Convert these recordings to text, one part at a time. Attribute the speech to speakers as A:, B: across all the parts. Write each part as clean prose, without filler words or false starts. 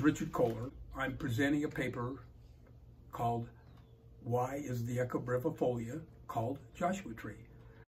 A: Richard Kohler. I'm presenting a paper called Why is the Yucca Brevifolia called Joshua Tree?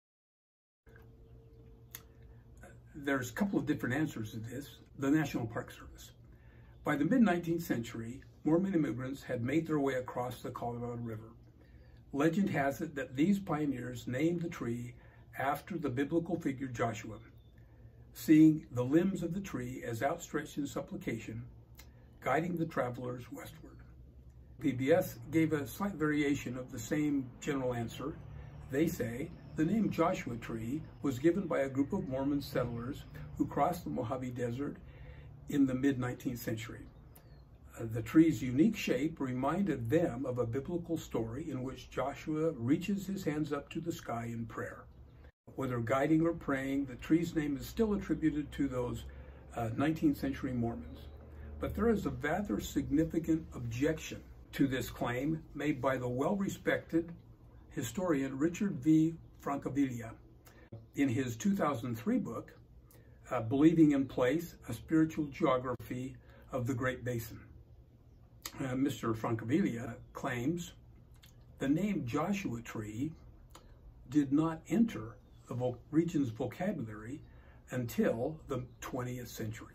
A: There's a couple of different answers to this. The National Park Service. By the mid-19th century, Mormon immigrants had made their way across the Colorado River. Legend has it that these pioneers named the tree after the biblical figure Joshua, seeing the limbs of the tree as outstretched in supplication, guiding the travelers westward. PBS gave a slight variation of the same general answer. They say the name Joshua Tree was given by a group of Mormon settlers who crossed the Mojave Desert in the mid-19th century. The tree's unique shape reminded them of a biblical story in which Joshua reaches his hands up to the sky in prayer. Whether guiding or praying, the tree's name is still attributed to those 19th century Mormons. But there is a rather significant objection to this claim made by the well-respected historian Richard V. Francavilla in his 2003 book, Believing in Place, A Spiritual Geography of the Great Basin. Mr. Francavilla claims the name Joshua Tree did not enter the region's vocabulary until the 20th century.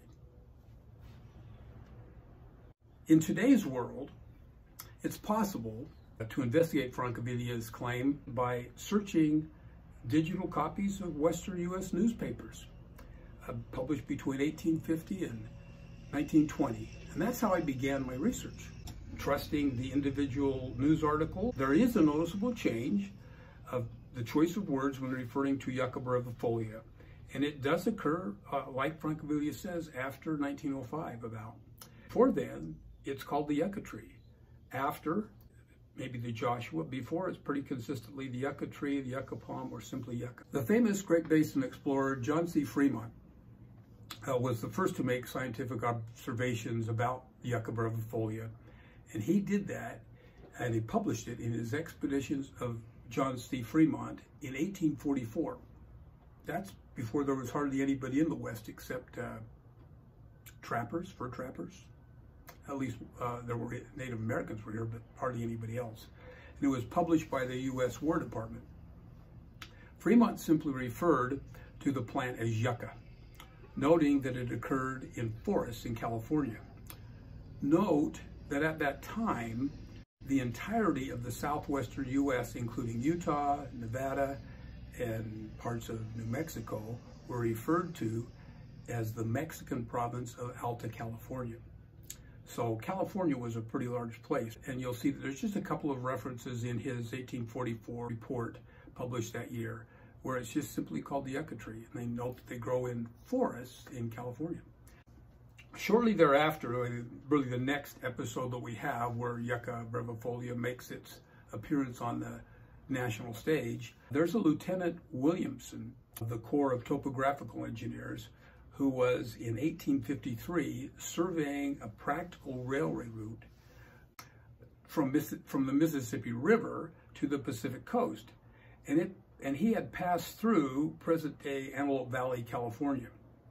A: In today's world, it's possible to investigate Francavilla's claim by searching digital copies of Western U.S. newspapers published between 1850 and 1920. And that's how I began my research. Trusting the individual news article, there is a noticeable change of the choice of words when referring to Yucca brevifolia. And it does occur, like Francavilla says, after 1905 about. Before then, it's called the Yucca tree. After, maybe the Joshua. Before, it's pretty consistently the Yucca tree, the Yucca palm, or simply Yucca. The famous Great Basin explorer John C. Fremont was the first to make scientific observations about the Yucca brevifolia. And he did that, and he published it in his Expeditions of John C. Fremont in 1844. That's before there was hardly anybody in the West except trappers, fur trappers. At least there were Native Americans were here, but hardly anybody else. And it was published by the U.S. War Department. Fremont simply referred to the plant as yucca, noting that it occurred in forests in California. Note that at that time, the entirety of the southwestern U.S., including Utah, Nevada, and parts of New Mexico, were referred to as the Mexican province of Alta California. So California was a pretty large place, and you'll see that there's just a couple of references in his 1844 report published that year where it's just simply called the yucca tree, and they note that they grow in forests in California. Shortly thereafter, really the next episode that we have where Yucca brevifolia makes its appearance on the national stage, there's a Lieutenant Williamson of the Corps of Topographical Engineers who was in 1853 surveying a practical railway route from the Mississippi River to the Pacific coast. And he had passed through present-day Antelope Valley, California.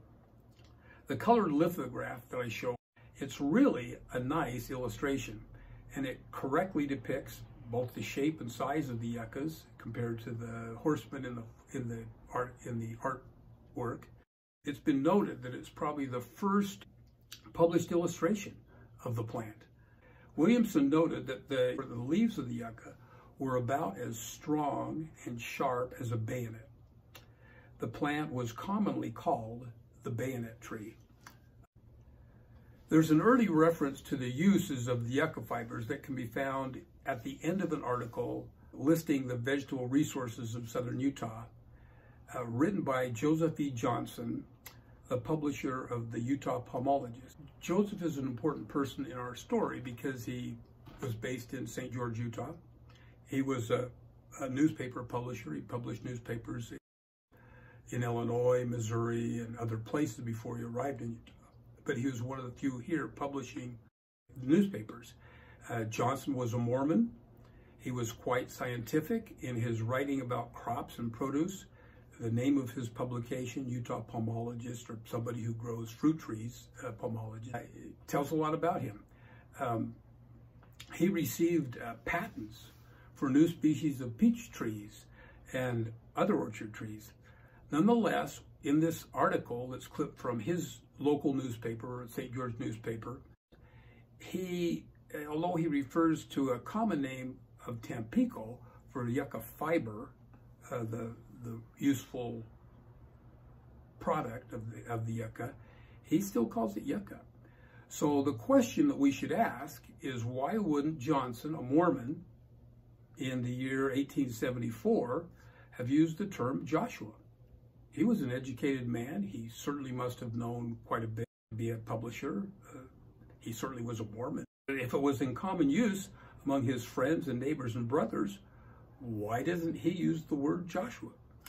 A: The colored lithograph that I show, it's really a nice illustration, and it correctly depicts both the shape and size of the yuccas compared to the horsemen in the artwork. It's been noted that it's probably the first published illustration of the plant. Williamson noted that the leaves of the yucca were about as strong and sharp as a bayonet. The plant was commonly called the bayonet tree. There's an early reference to the uses of the yucca fibers that can be found at the end of an article listing the vegetable resources of southern Utah, written by Joseph E. Johnson, the publisher of the Utah Pomologist. Joseph is an important person in our story because he was based in St. George, Utah. He was a newspaper publisher. He published newspapers in Illinois, Missouri, and other places before he arrived in Utah. But he was one of the few here publishing newspapers. Johnson was a Mormon. He was quite scientific in his writing about crops and produce. the name of his publication, Utah Pomologist, or somebody who grows fruit trees, pomologist, tells a lot about him. He received patents for new species of peach trees and other orchard trees. Nonetheless, in this article that's clipped from his local newspaper, St. George newspaper, although he refers to a common name of Tampico for yucca fiber, the useful product of the yucca, he still calls it yucca. So the question that we should ask is, why wouldn't Johnson, a Mormon, in the year 1874, have used the term Joshua? He was an educated man. He certainly must have known quite a bit to be a publisher. He certainly was a Mormon. If it was in common use among his friends and neighbors and brothers, why doesn't he use the word Joshua?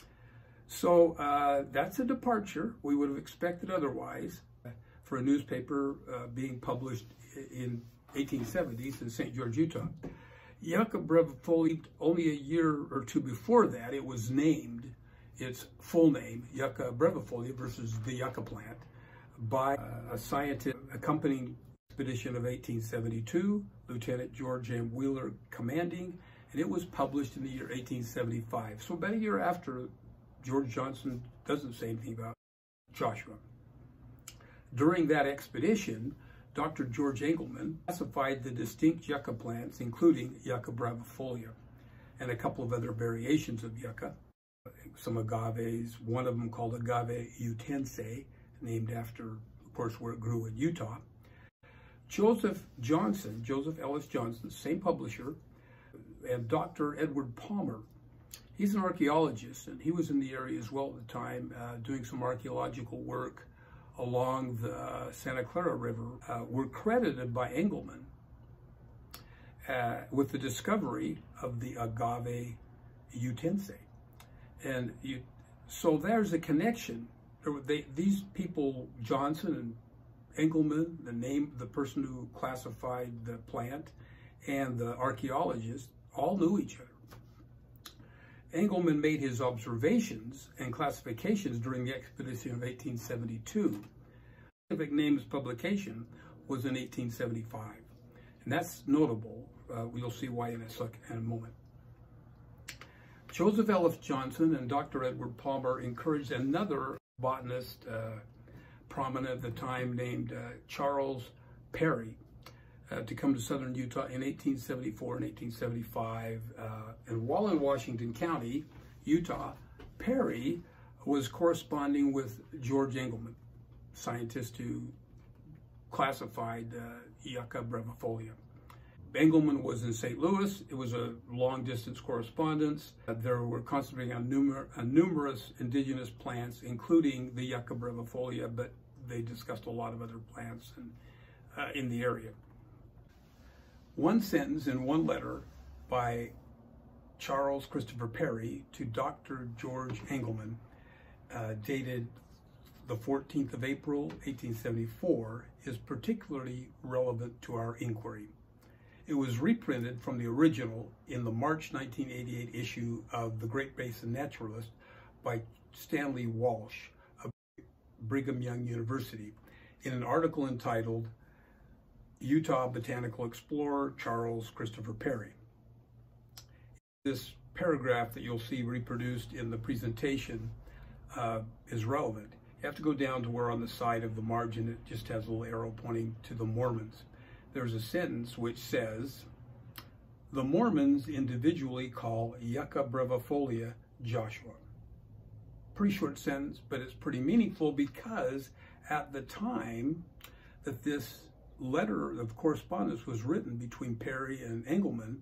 A: So that's a departure. We would have expected otherwise for a newspaper being published in 1870s in St. George, Utah. Yucca brevifolia, only a year or two before that, it was named its full name, Yucca brevifolia versus the yucca plant, by a scientist accompanying expedition of 1872, Lieutenant George M. Wheeler commanding, and it was published in the year 1875. So about a year after, George Johnson doesn't say anything about Joshua. During that expedition, Dr. George Engelmann classified the distinct yucca plants, including Yucca brevifolia, and a couple of other variations of yucca, some agaves, one of them called Agave utense, named after, of course, where it grew in Utah. Joseph Ellis Johnson, same publisher, and Dr. Edward Palmer. He's an archaeologist, and he was in the area as well at the time, doing some archaeological work along the Santa Clara River, were credited by Engelmann with the discovery of the Agave utense. And so there's a connection. These people, Johnson and Engelmann, the person who classified the plant, and the archaeologist, all knew each other. Engelmann made his observations and classifications during the expedition of 1872. The specific name of publication was in 1875, and that's notable. We'll see why in a moment. Joseph Ellis Johnson and Dr. Edward Palmer encouraged another botanist, prominent at the time, named Charles Perry, to come to southern Utah in 1874 and 1875. And while in Washington County, Utah, Perry was corresponding with George Engelmann, scientist who classified Yucca brevifolia. Engelmann was in St. Louis. It was a long-distance correspondence. There were concentrating on numerous indigenous plants, including the Yucca brevifolia, but they discussed a lot of other plants in the area. One sentence in one letter by Charles Christopher Perry to Dr. George Engelmann, dated the 14th of April, 1874, is particularly relevant to our inquiry. It was reprinted from the original in the March 1988 issue of The Great Basin Naturalist by Stanley Walsh of Brigham Young University in an article entitled Utah Botanical Explorer Charles Christopher Perry. This paragraph that you'll see reproduced in the presentation is relevant. You have to go down to where on the side of the margin it just has a little arrow pointing to the Mormons. There's a sentence which says, the Mormons individually call Yucca brevifolia Joshua. Pretty short sentence, but it's pretty meaningful because at the time that this letter of correspondence was written between Perry and Engelmann,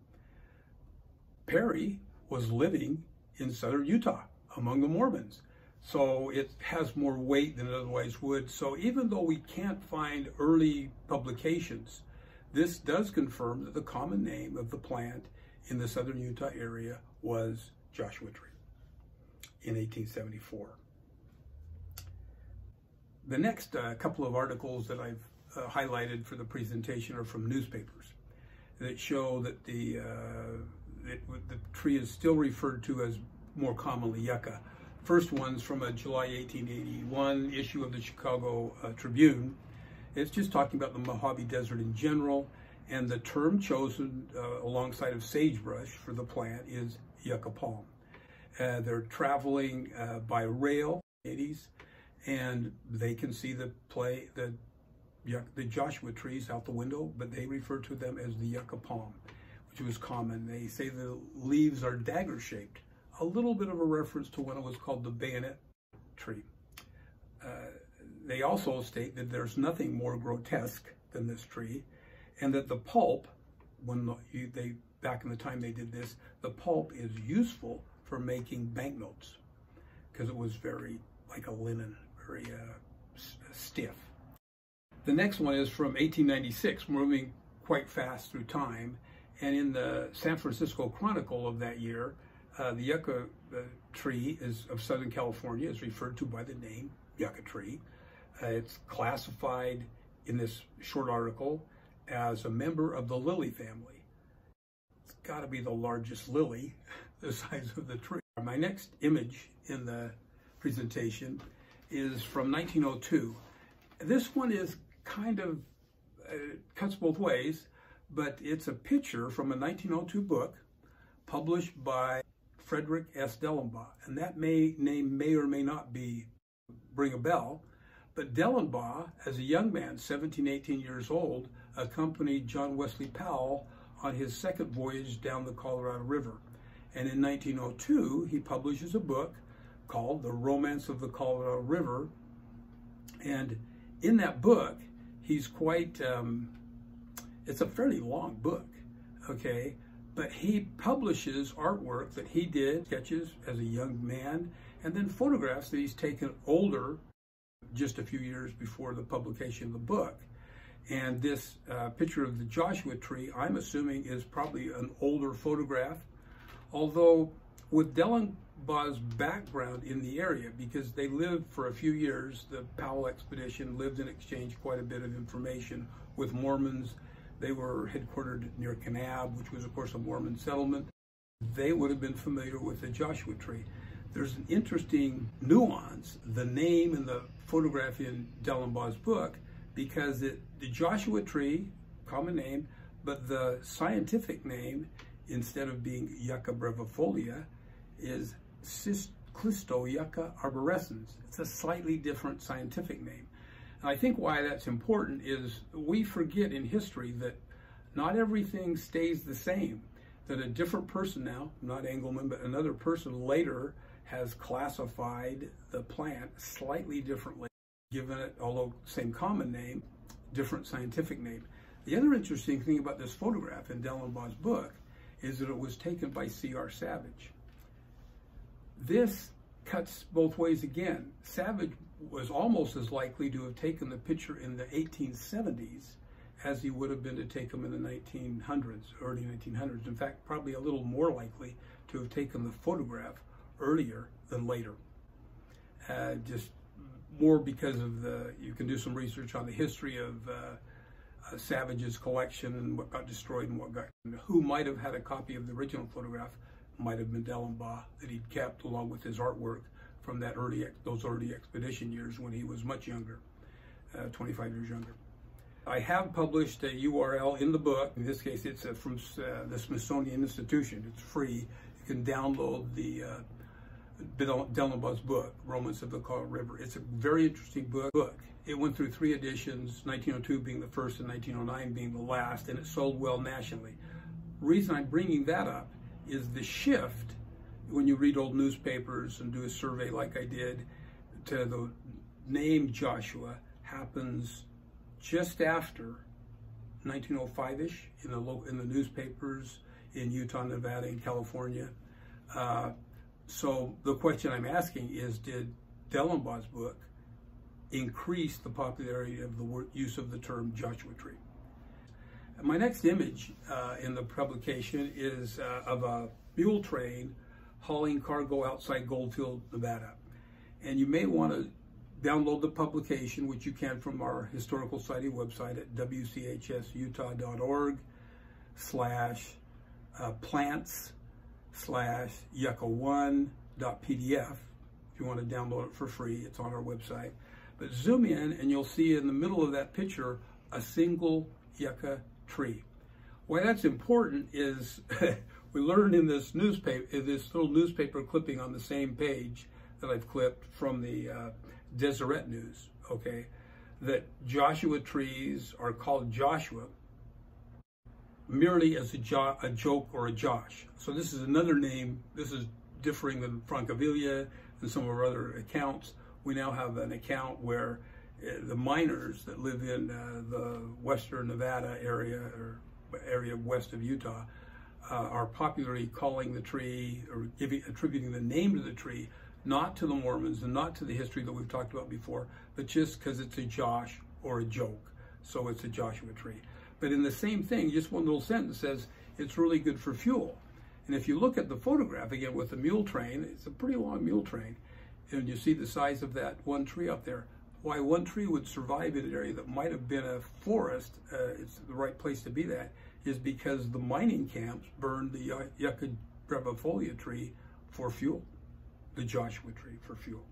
A: Perry was living in southern Utah among the Mormons. So it has more weight than it otherwise would. So even though we can't find early publications, this does confirm that the common name of the plant in the southern Utah area was Joshua tree in 1874. The next couple of articles that I've highlighted for the presentation are from newspapers that show that the tree is still referred to as more commonly yucca. First one's from a July 1881 issue of the Chicago Tribune. It's just talking about the Mojave Desert in general, and the term chosen alongside of sagebrush for the plant is yucca palm. They're traveling by rail, 80s, and they can see the Joshua trees out the window, but they refer to them as the yucca palm, which was common. They say the leaves are dagger-shaped, a little bit of a reference to when it was called the bayonet tree. They also state that there's nothing more grotesque than this tree, and that the pulp, back in the time they did this, the pulp is useful for making banknotes because it was very like a linen, very stiff. The next one is from 1896, moving quite fast through time, and in the San Francisco Chronicle of that year, the yucca tree of Southern California is referred to by the name yucca tree. It's classified in this short article as a member of the lily family. It's got to be the largest lily, the size of the tree. My next image in the presentation is from 1902. This one is kind of cuts both ways, but it's a picture from a 1902 book published by Frederick S. Dellenbaugh, and that name may or may not ring a bell, but Dellenbaugh, as a young man, 17, 18 years old, accompanied John Wesley Powell on his second voyage down the Colorado River. And in 1902, he publishes a book called The Romance of the Colorado River. And in that book, he's quite, it's a fairly long book, okay? But he publishes artwork that he did, sketches as a young man, and then photographs that he's taken older, just a few years before the publication of the book. And this picture of the Joshua tree, I'm assuming, is probably an older photograph, although with Dellenbaugh's background in the area, because they lived for a few years, the Powell expedition lived and exchanged quite a bit of information with Mormons. They were headquartered near Kanab, which was, of course, a Mormon settlement. They would have been familiar with the Joshua tree. There's an interesting nuance, the name and the photograph in Dellenbaugh's book, because the Joshua tree, common name, but the scientific name, instead of being Yucca brevifolia, is Cisclisto Yucca arborescens. It's a slightly different scientific name. And I think why that's important is we forget in history that not everything stays the same, that a different person now, not Engelmann, but another person later has classified the plant slightly differently, given it, although same common name, different scientific name. The other interesting thing about this photograph in Dellenbaugh's book is that it was taken by C.R. Savage. This cuts both ways again. Savage was almost as likely to have taken the picture in the 1870s as he would have been to take them in the 1900s, early 1900s. In fact, probably a little more likely to have taken the photograph earlier than later. Just more because of you can do some research on the history of Savage's collection and what got destroyed and who might have had a copy of the original photograph might have been Dellenbaugh that he'd kept along with his artwork from those early expedition years when he was much younger, 25 years younger. I have published a URL in the book. In this case, it's from the Smithsonian Institution. It's free. You can download the Dellenbaugh's book, Romance of the Colorado River. It's a very interesting book. It went through 3 editions, 1902 being the first and 1909 being the last, and it sold well nationally. The reason I'm bringing that up is the shift when you read old newspapers and do a survey like I did to the name Joshua happens just after 1905-ish in the newspapers in Utah, Nevada, and California. So the question I'm asking is, did Dellenbaugh's book increase the popularity of the use of the term Joshua tree? My next image in the publication is of a mule train hauling cargo outside Goldfield, Nevada. And you may want to download the publication, which you can from our Historical Society website at wchsutah.org/plants/yucca1.pdf. If you you want to download it for free. It's on our website. But zoom in and you'll see in the middle of that picture a single yucca tree. Why that's important is we learned in this newspaper, this little newspaper clipping on the same page that I've clipped from the Deseret News, okay, that Joshua trees are called Joshua merely as a joke or a Josh. So this is another name. This is differing than Francavilla and some of our other accounts. We now have an account where the miners that live in the western Nevada area or area west of Utah are popularly calling the tree or attributing the name to the tree not to the Mormons and not to the history that we've talked about before, but just because it's a Josh or a joke. So it's a Joshua tree. But in the same thing, just one little sentence says it's really good for fuel. And if you look at the photograph again with the mule train, it's a pretty long mule train, and you see the size of that one tree up there. Why one tree would survive in an area that might have been a forest, it's the right place to be that, is because the mining camps burned the Yucca Brevifolia tree for fuel, the Joshua tree for fuel.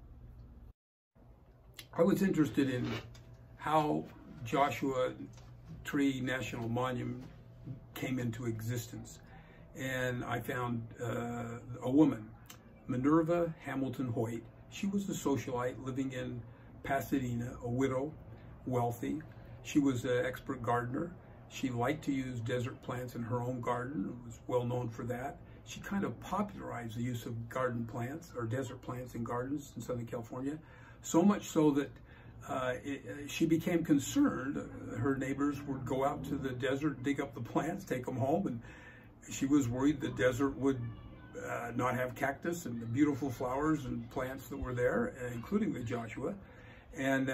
A: I was interested in how Joshua Tree National Monument came into existence, and I found a woman, Minerva Hamilton Hoyt. She was a socialite living in Pasadena, a widow, wealthy. She was an expert gardener. She liked to use desert plants in her own garden, was well known for that. She kind of popularized the use of garden plants or desert plants in gardens in Southern California, so much so that she became concerned. Her neighbors would go out to the desert, dig up the plants, take them home, and she was worried the desert would not have cactus and the beautiful flowers and plants that were there, including the Joshua. And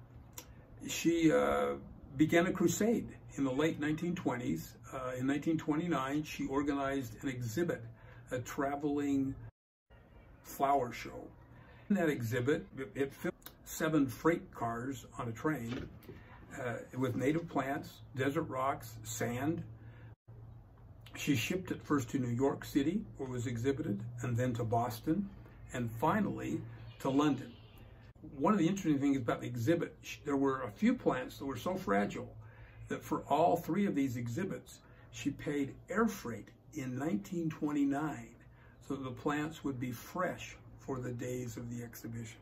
A: she began a crusade in the late 1920s. In 1929, she organized an exhibit, a traveling flower show. In that exhibit, it filled 7 freight cars on a train with native plants, desert rocks, sand. She shipped it first to New York City, where it was exhibited, and then to Boston, and finally to London. One of the interesting things about the exhibit, there were a few plants that were so fragile that for all 3 of these exhibits, she paid air freight in 1929 so that the plants would be fresh for the days of the exhibition.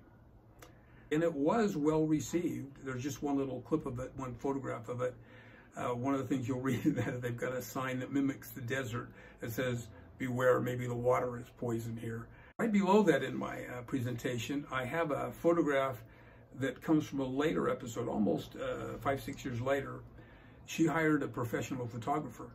A: And it was well received. There's just one little clip of it, one photograph of it. One of the things you'll read in that, they've got a sign that mimics the desert that says, "Beware, maybe the water is poison here." Right below that in my presentation, I have a photograph that comes from a later episode, almost 5-6 years later. She hired a professional photographer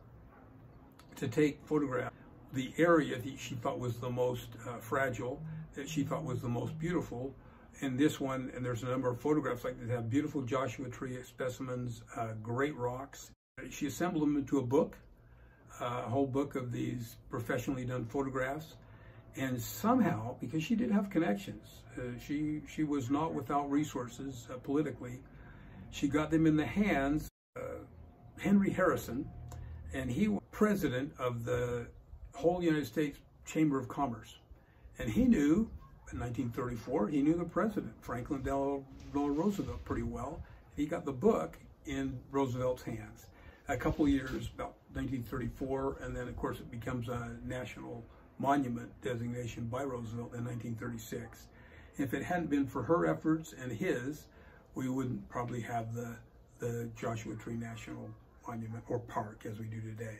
A: to take photographs. The area that she thought was the most fragile, that she thought was the most beautiful. In this one, and there's a number of photographs like that have beautiful Joshua tree specimens, great rocks. She assembled them into a book, a whole book of these professionally done photographs. And somehow, because she did have connections, she was not without resources politically, she got them in the hands of Henry Harrison, and he was president of the whole United States Chamber of Commerce. And he knew, in 1934, he knew the president, Franklin Delano Roosevelt, pretty well. He got the book in Roosevelt's hands. A couple of years, about 1934, and then of course it becomes a national monument designation by Roosevelt in 1936. If it hadn't been for her efforts and his, we wouldn't probably have the Joshua Tree National Monument or Park as we do today.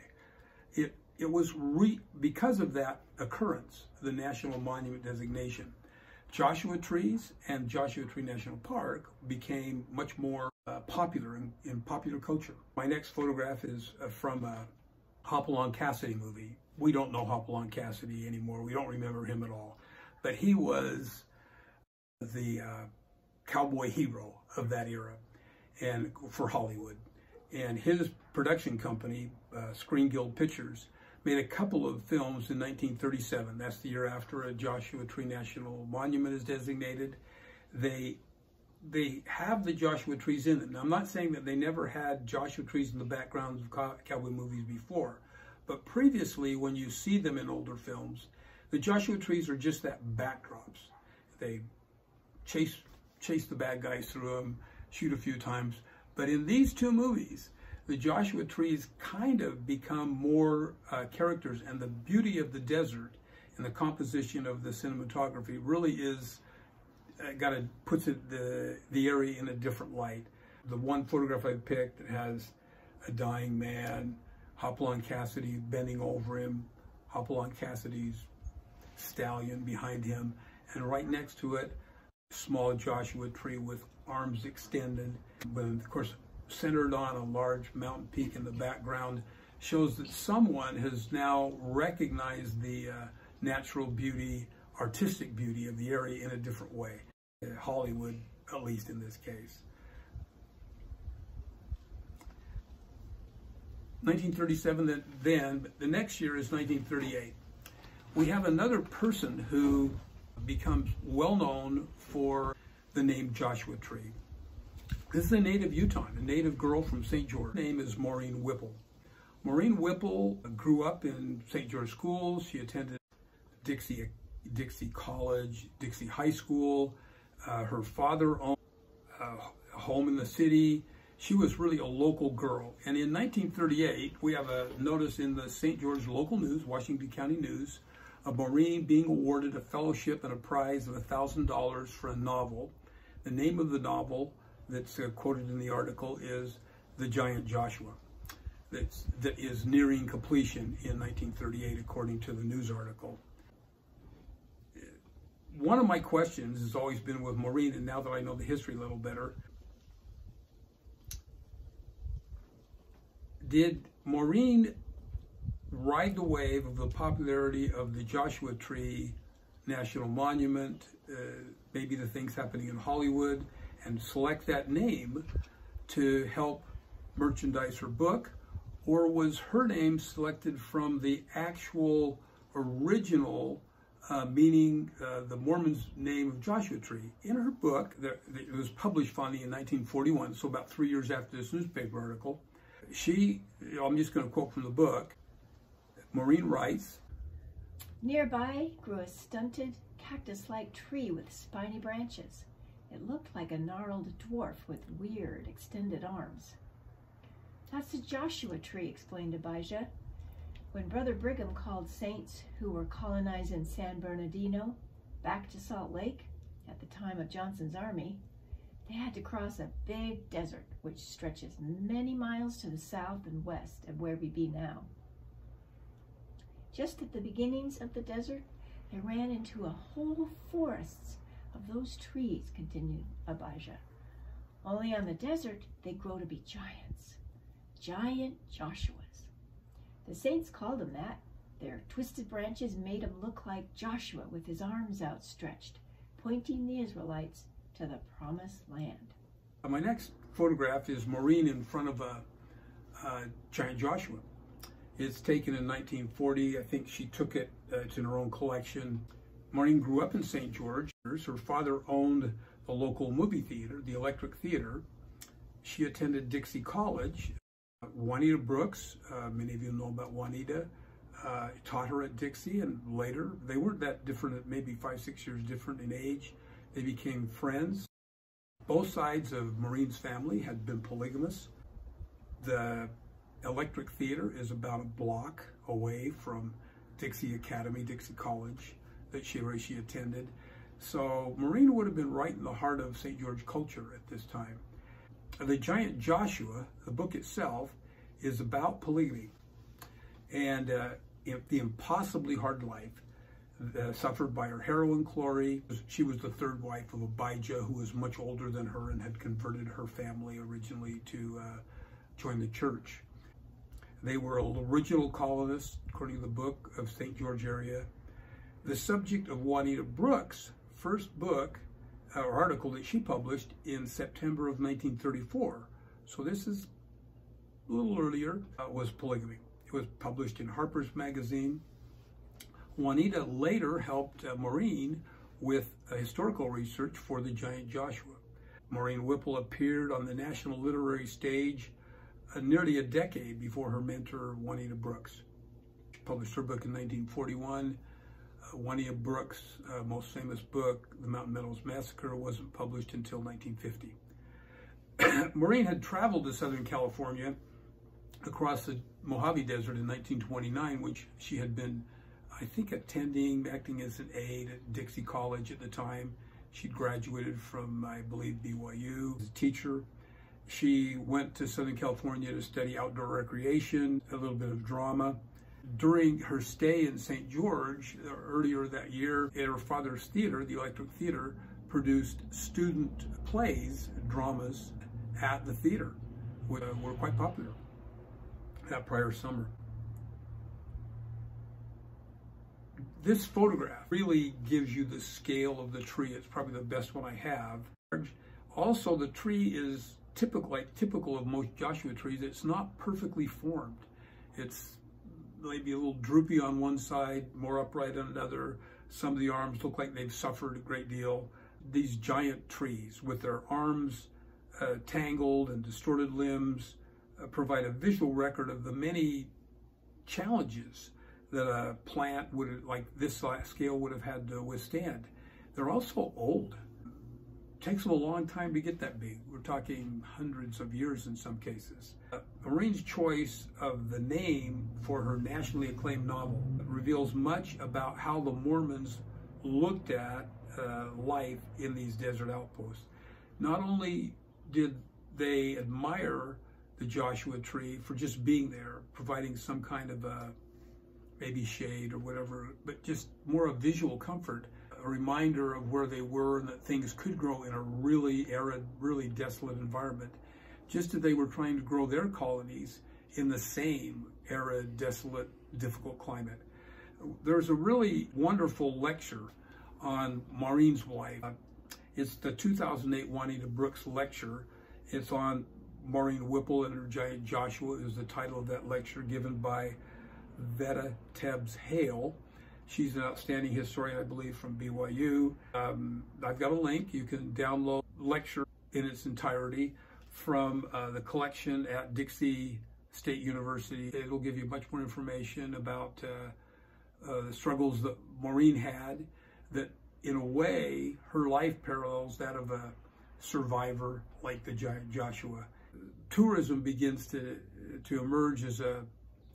A: It was because of that occurrence, the National Monument designation, Joshua trees and Joshua Tree National Park became much more popular in popular culture. My next photograph is from a Hopalong Cassidy movie. We don't know Hopalong Cassidy anymore. We don't remember him at all. But he was the cowboy hero of that era and for Hollywood. And his production company, Screen Guild Pictures, made a couple of films in 1937. That's the year after a Joshua Tree National Monument is designated. They have the Joshua trees in them. Now, I'm not saying that they never had Joshua trees in the backgrounds of cowboy movies before, but previously, when you see them in older films, the Joshua trees are just that backdrops. They chase the bad guys through them, shoot a few times. But in these two movies, the Joshua Trees kind of become more characters, and the beauty of the desert and the composition of the cinematography really is puts the area in a different light. The one photograph I picked that has a dying man, Hopalong Cassidy bending over him, Hopalong Cassidy's stallion behind him, and right next to it, a small Joshua tree with arms extended, but of course centered on a large mountain peak in the background, shows that someone has now recognized the natural beauty, artistic beauty of the area in a different way. Hollywood, at least in this case. 1937, then the next year is 1938. We have another person who becomes well known for the name Joshua Tree. This is a native Utah, a native girl from St. George. Her name is Maureen Whipple. Maureen Whipple grew up in St. George schools. She attended Dixie College, Dixie High School. Her father owned a home in the city. She was really a local girl. And in 1938, we have a notice in the St. George local news, Washington County News, of Maureen being awarded a fellowship and a prize of $1,000 for a novel. The name of the novel that's quoted in the article is The Giant Joshua. That is nearing completion in 1938, according to the news article. One of my questions has always been with Maureen, and now that I know the history a little better, did Maureen ride the wave of the popularity of the Joshua Tree National Monument, maybe the things happening in Hollywood, and select that name to help merchandise her book? Or was her name selected from the actual original meaning, the Mormon's name of Joshua Tree? In her book, it was published finally in 1941, so about 3 years after this newspaper article, I'm just going to quote from the book, Maureen writes,
B: "Nearby grew a stunted cactus-like tree with spiny branches. It looked like a gnarled dwarf with weird extended arms." "That's the Joshua Tree," explained Abijah. "When Brother Brigham called saints who were colonizing San Bernardino back to Salt Lake at the time of Johnson's army, they had to cross a big desert which stretches many miles to the south and west of where we be now. Just at the beginnings of the desert, they ran into a whole forest of those trees," continued Abijah. "Only on the desert they grow to be giants, giant Joshuas. The saints called them that. Their twisted branches made him look like Joshua with his arms outstretched, pointing the Israelites to the promised land."
A: My next photograph is Maureen in front of a giant Joshua. It's taken in 1940. I think she took it, it's in her own collection. Maureen grew up in St. George. Her father owned the local movie theater, the Electric Theater. She attended Dixie College. Juanita Brooks, many of you know about Juanita, taught her at Dixie, and later, they weren't that different, maybe 5-6 years different in age. They became friends. Both sides of Maureen's family had been polygamous. The Electric Theater is about a block away from Dixie Academy, Dixie College, where she attended. So Maureen would have been right in the heart of St. George culture at this time. The Giant Joshua, the book itself, is about polygamy and the impossibly hard life suffered by her heroine, Chloe. She was the third wife of Abijah, who was much older than her and had converted her family originally to join the church. They were original colonists, according to the book, of St. George area. The subject of Juanita Brooks' first book or article that she published in September of 1934, so this is a little earlier, was polygamy. It was published in Harper's Magazine. Juanita later helped Maureen with historical research for the Giant Joshua. Maureen Whipple appeared on the national literary stage nearly a decade before her mentor, Juanita Brooks. She published her book in 1941. Junia Brooks' most famous book, The Mountain Meadows Massacre, wasn't published until 1950. Maureen had traveled to Southern California across the Mojave Desert in 1929, which she had been, I think, acting as an aide at Dixie College at the time. She'd graduated from, I believe, BYU as a teacher. She went to Southern California to study outdoor recreation, a little bit of drama. During her stay in St. George, earlier that year, at her father's theater, the Electric Theater, produced student plays, dramas, at the theater, which were quite popular that prior summer. This photograph really gives you the scale of the tree. It's probably the best one I have. Also, the tree is typical of most Joshua trees. It's not perfectly formed. It's maybe a little droopy on one side, more upright on another. Some of the arms look like they've suffered a great deal. These giant trees with their arms tangled and distorted limbs provide a visual record of the many challenges that a plant like this scale would have had to withstand. They're also old. It takes them a long time to get that big. We're talking hundreds of years in some cases. Maureen's choice of the name for her nationally acclaimed novel reveals much about how the Mormons looked at life in these desert outposts. Not only did they admire the Joshua tree for just being there, providing some kind of maybe shade or whatever, but just more of visual comfort, a reminder of where they were and that things could grow in a really arid, really desolate environment, just as they were trying to grow their colonies in the same arid, desolate, difficult climate. There's a really wonderful lecture on Maureen's life. It's the 2008 Junia Brooks lecture. It's on Maureen Whipple and her giant Joshua is the title of that lecture, given by Veta Tebbs Hale. She's an outstanding historian, I believe, from BYU. I've got a link. You can download the lecture in its entirety from the collection at Dixie State University. It'll give you much more information about the struggles that Maureen had, that in a way, her life parallels that of a survivor like the giant Joshua. Tourism begins to emerge as a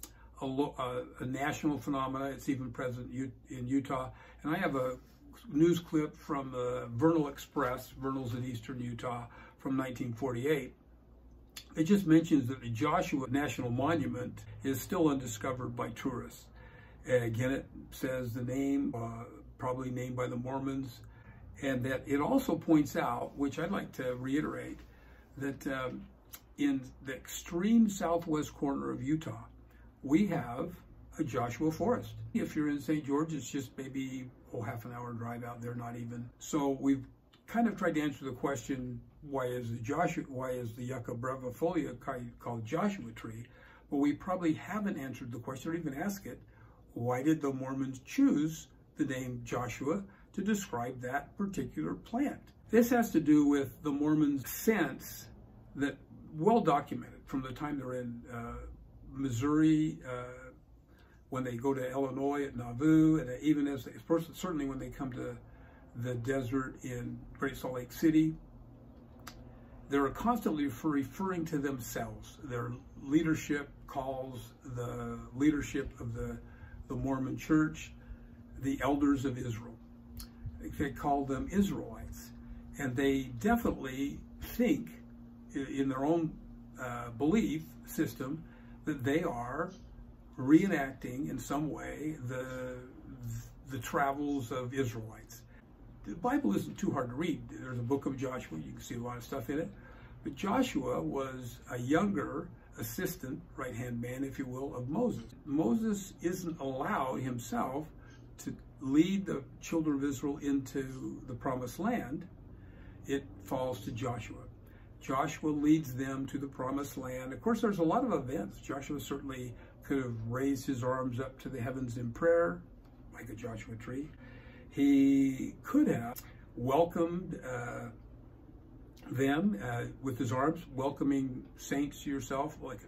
A: national phenomena. It's even present in Utah. And I have a news clip from the Vernal Express, Vernal's in eastern Utah, from 1948. It just mentions that the Joshua National Monument is still undiscovered by tourists. Again, it says the name, probably named by the Mormons, and that it also points out, which I'd like to reiterate, that in the extreme southwest corner of Utah, we have a Joshua forest. If you're in St. George, it's just maybe half an hour drive out there, not even. So we've kind of tried to answer the question, why is the Yucca Brevifolia called Joshua tree? But we probably haven't answered the question or even asked it, why did the Mormons choose the name Joshua to describe that particular plant? This has to do with the Mormons' sense that, well documented from the time they're in Missouri, when they go to Illinois at Nauvoo, and even certainly when they come to the desert in Great Salt Lake City, they're constantly referring to themselves. Their leadership calls the leadership of the Mormon Church the elders of Israel. They call them Israelites. And they definitely think, in their own belief system, that they are reenacting in some way the travels of Israelites. The Bible isn't too hard to read. There's a book of Joshua. You can see a lot of stuff in it. But Joshua was a younger assistant, right-hand man, if you will, of Moses. Moses isn't allowed himself to lead the children of Israel into the promised land. It falls to Joshua. Joshua leads them to the promised land. Of course, there's a lot of events. Joshua certainly could have raised his arms up to the heavens in prayer, like a Joshua tree. He could have welcomed them with his arms, welcoming saints to yourself, like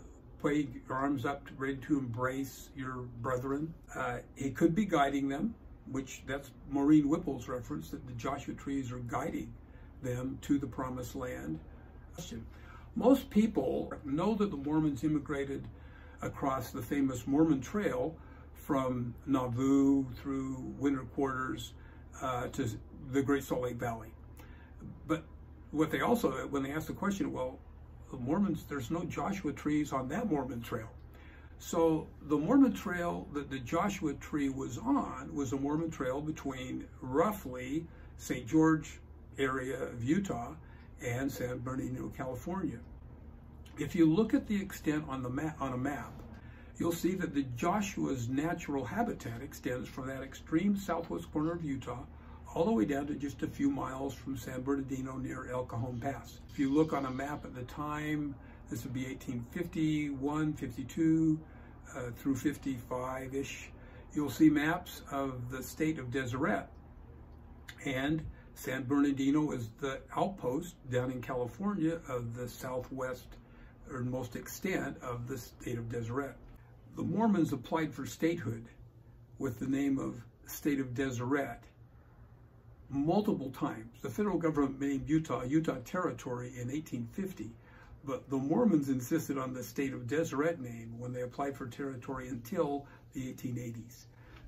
A: putting your arms up, ready to embrace your brethren. He could be guiding them. which that's Maureen Whipple's reference, that the Joshua trees are guiding them to the promised land. Most people know that the Mormons immigrated across the famous Mormon Trail from Nauvoo through winter quarters to the Great Salt Lake Valley. But what they also, when they ask the question, well, the Mormons, there's no Joshua trees on that Mormon Trail. So the Mormon Trail that the Joshua tree was on was a Mormon Trail between roughly St. George area of Utah and San Bernardino, California. If you look at the extent on a map, you'll see that the Joshua's natural habitat extends from that extreme southwest corner of Utah all the way down to just a few miles from San Bernardino near El Cajon Pass. If you look on a map at the time, this would be 1851, 52 through 55-ish, you'll see maps of the state of Deseret, and San Bernardino is the outpost down in California of the southwest or most extent of the state of Deseret. The Mormons applied for statehood with the name of State of Deseret multiple times. The federal government named Utah Territory in 1850, but the Mormons insisted on the State of Deseret name when they applied for territory until the 1880s.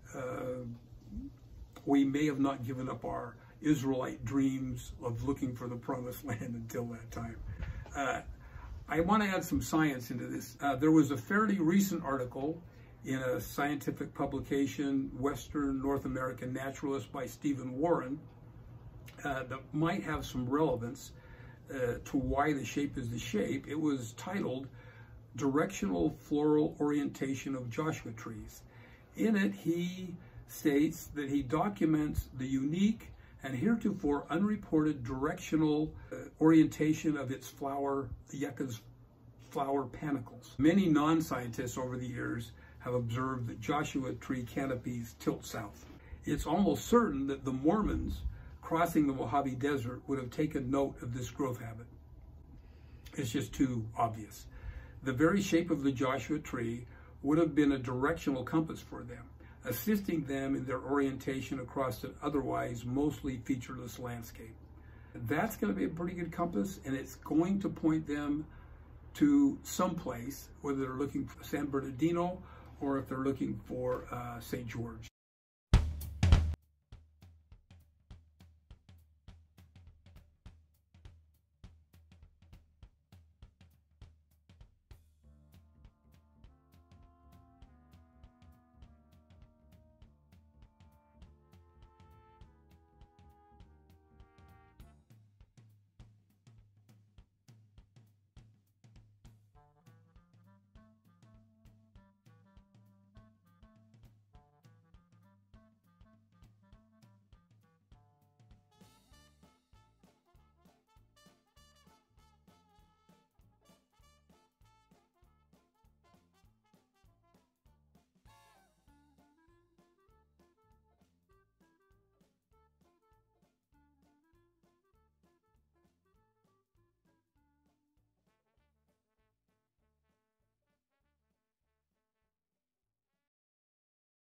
A: We may have not given up our Israelite dreams of looking for the promised land until that time. I want to add some science into this. There was a fairly recent article in a scientific publication, Western North American Naturalist by Stephen Warren, that might have some relevance to why the shape is the shape. It was titled Directional Floral Orientation of Joshua Trees. In it, he states that he documents the unique and heretofore unreported directional orientation of its flower, the yucca's flower panicles. Many non-scientists over the years have observed that Joshua tree canopies tilt south. It's almost certain that the Mormons crossing the Mojave Desert would have taken note of this growth habit. It's just too obvious. The very shape of the Joshua tree would have been a directional compass for them, assisting them in their orientation across an otherwise mostly featureless landscape. That's going to be a pretty good compass, and it's going to point them to someplace, whether they're looking for San Bernardino or if they're looking for St. George.